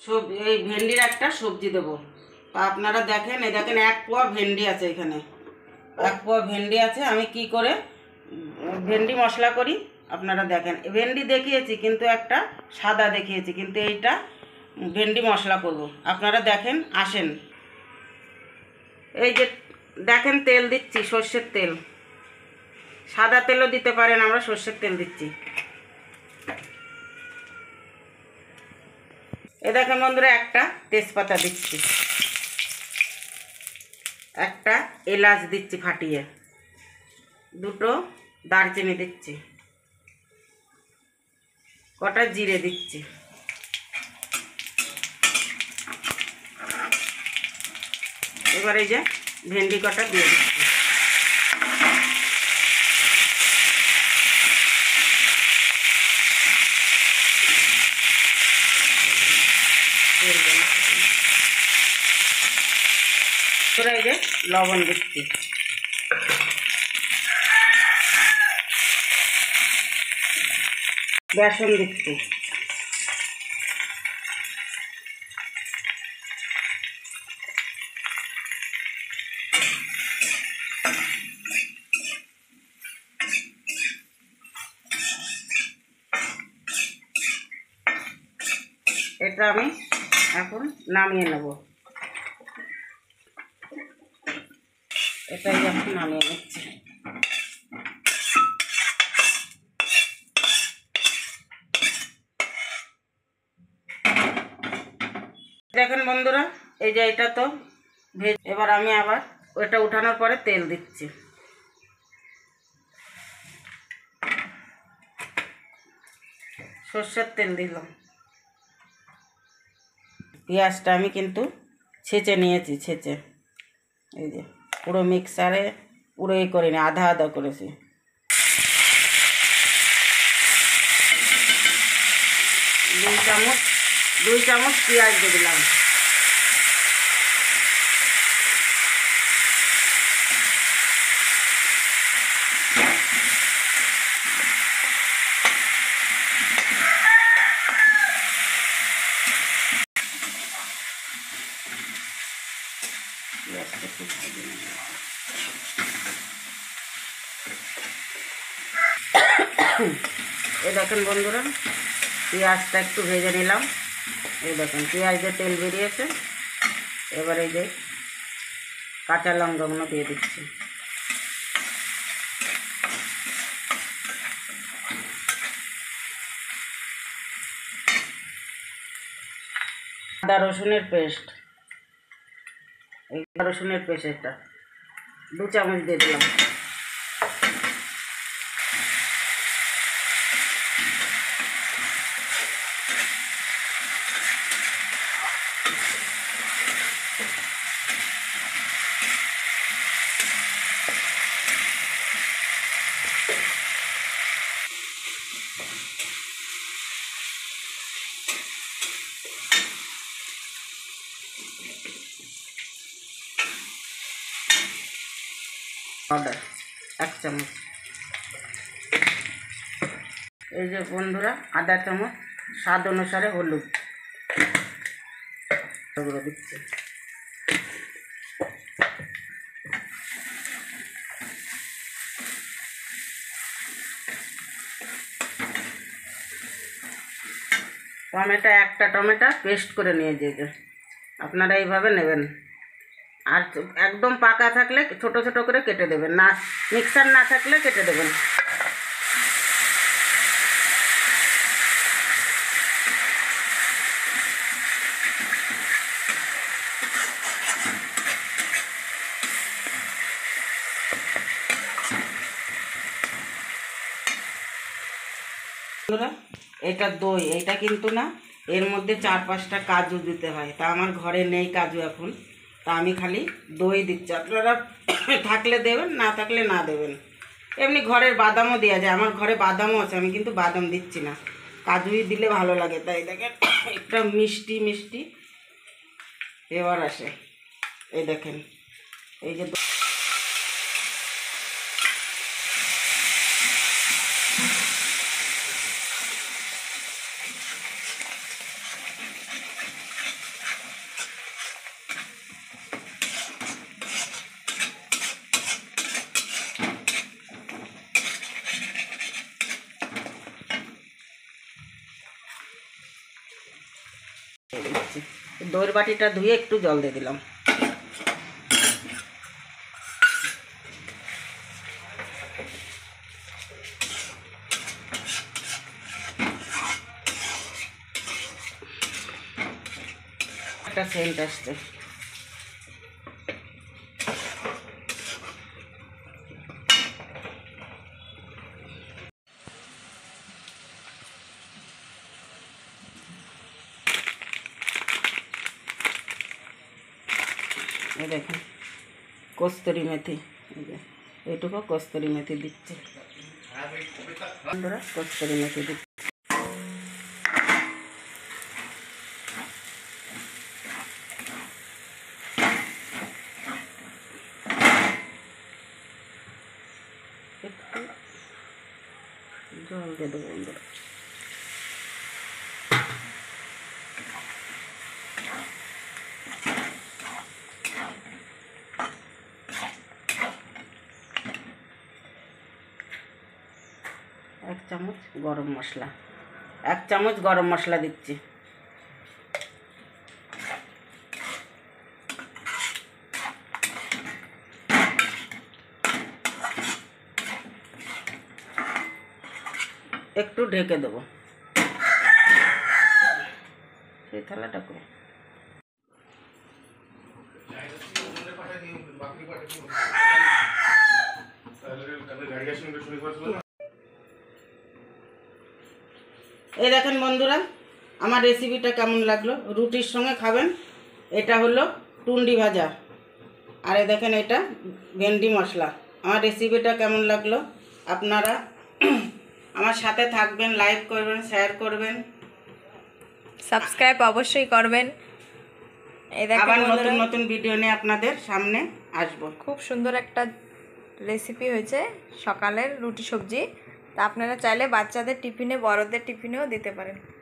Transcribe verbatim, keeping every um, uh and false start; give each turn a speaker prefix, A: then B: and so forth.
A: সব এই ভেন্ডির একটা সবজি দেবো। তা আপনারা দেখেন, এই দেখেন এক পোয়া ভেন্ডি আছে, এখানে এক পোয়া ভেন্ডি আছে। আমি কি করে ভেন্ডি মশলা করি আপনারা দেখেন। ভেন্ডি দেখিয়েছি কিন্তু একটা সাদা দেখিয়েছি, কিন্তু এইটা ভেন্ডি মশলা করব। আপনারা দেখেন, আসেন। এই যে দেখেন তেল দিচ্ছি, সর্ষের তেল, সাদা তেলও দিতে পারেন, আমরা সর্ষের তেল দিচ্ছি। এ দেখেন বন্ধুরা, একটা তেজপাতা দিচ্ছি, একটা এলাচ দিচ্ছি ফাটিয়ে, দুটো দারচিনি দিচ্ছি, কটা জিরে দিচ্ছি। এবার এই যে ভেন্ডি কটা দিয়ে দিচ্ছি। এই যে লবণ দিচ্ছি, বেসন দিচ্ছি, এটা আমি এখন নামিয়ে নেব। এটাই এখন নামিয়ে নিচ্ছি। দেখেন বন্ধুরা, এই যে এটা তো ভেজ। এবার আমি আবার ওটা উঠানোর পরে তেল দিচ্ছি, সর্ষের তেল দিলাম। পেঁয়াজটা আমি কিন্তু ছেঁচে নিয়েছি, ছেঁচে এই যে পুরো মিক্সারে পুরো এই করিনি, আধা আধা করেছি। দুই চামচ দুই চামচ পেঁয়াজ দিয়ে দিলাম। এই দেখেন বন্ধুরা, পেঁয়াজটা একটু ভেজে নিলাম। এই দেখেন পেঁয়াজ দিয়ে তেল বেরিয়েছে। এবার এই যে কাঁচা লঙ্কাগুলো দিয়ে দিচ্ছি, আদা রসুনের পেস্ট, এই আদা রসুনের পেস্ট এটা দু চামচ দিয়ে দিলাম। পাউডার এক চামচ। এই যে বন্ধুরা, আধা চামচ স্বাদ অনুসারে হলুদ এগুলো দিচ্ছি। টমেটো একটা টমেটো পেস্ট করে নিয়ে যেতে, আপনারা এইভাবে নেবেন। আর একদম পাকা থাকলে ছোট ছোট করে কেটে দেবেন, না মিক্সার না থাকলে কেটে দেবেন। এটা দই, এটা কিন্তু না, এর মধ্যে চার পাঁচটা কাজু দিতে হয়। তা আমার ঘরে নেই কাজু এখন, তা আমি খালি দই দিচ্ছি। আপনারা থাকলে দেবেন, না থাকলে না দেবেন। এমনি ঘরের বাদামও দেওয়া যায়, আমার ঘরে বাদামও আছে, আমি কিন্তু বাদাম দিচ্ছি না, কাজুই দিলে ভালো লাগে। তাই দেখেন একটা মিষ্টি মিষ্টি এবার আসে। এই দেখেন, এই যে দিচ্ছি। দইয়ের বাটিটা ধুয়ে একটু জল দিয়ে দিলাম। একটা সেন্ট আসছে। এই দেখেন কস্তুরি মেথি, এই যে এইটুকু কস্তুরি মেথি দিচ্ছে, কস্তুরি মেথি দিচ্ছে। একটু জল দিয়ে দেবো বন্ধুরা। এক চামচ গরম মশলা, এক চামচ গরম মশলা দিচ্ছি। একটু ঢেকে দেবো। সেই থালাটা করে এই দেখেন বন্ধুরা, আমার রেসিপিটা কেমন লাগলো, রুটির সঙ্গে খাবেন। এটা হলো টুন্ডি ভাজা, আর এই দেখেন এটা ভেন্ডি মশলা। আমার রেসিপিটা কেমন লাগলো, আপনারা আমার সাথে থাকবেন, লাইক করবেন, শেয়ার করবেন,
B: সাবস্ক্রাইব অবশ্যই করবেন। এই দেখেন
A: আবার নতুন
B: বন্ধুরা,
A: নতুন ভিডিও নিয়ে আপনাদের সামনে আসবো।
B: খুব সুন্দর একটা রেসিপি হয়েছে সকালের রুটি সবজি। তা আপনারা চাইলে বাচ্চাদের টিফিনে, বড়দের টিফিনেও দিতে পারেন।